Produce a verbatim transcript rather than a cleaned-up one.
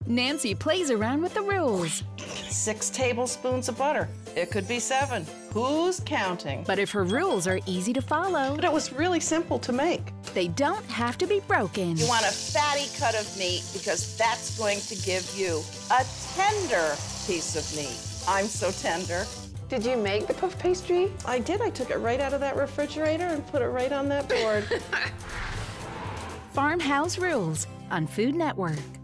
Nancy plays around with the rules. Six tablespoons of butter. It could be seven. Who's counting? But if her rules are easy to follow, But it was really simple to make. they don't have to be broken. You want a fatty cut of meat because that's going to give you a tender piece of meat. I'm so tender. Did you make the puff pastry? I did. I took it right out of that refrigerator and put it right on that board. Farmhouse Rules on Food Network.